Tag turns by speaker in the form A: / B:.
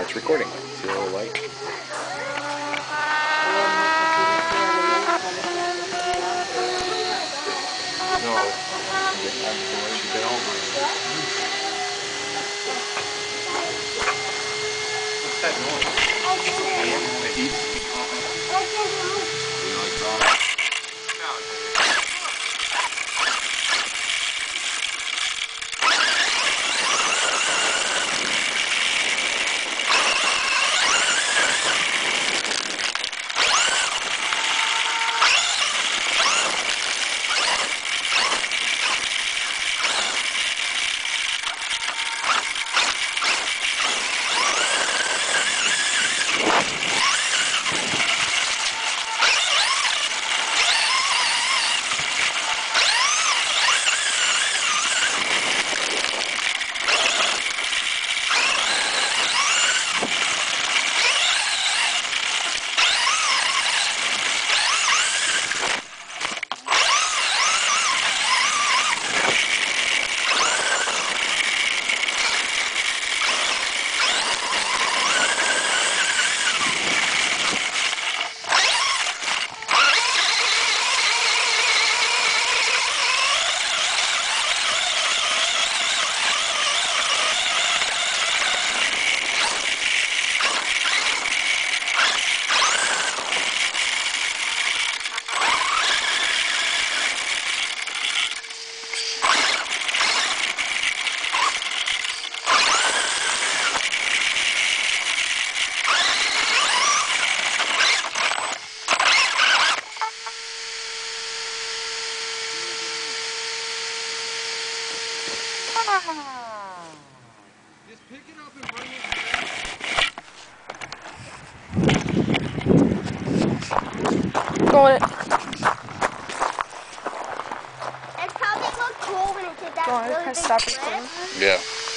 A: it's recording. See the little light? No, I've been over it. What's that noise? The heat? You know, it's on.
B: Just pick it up and bring it back.
C: Go on it.
D: It probably looked cool when it did that
C: Go on,
D: really
C: can I
D: big
C: stop
D: flip.
A: Yeah.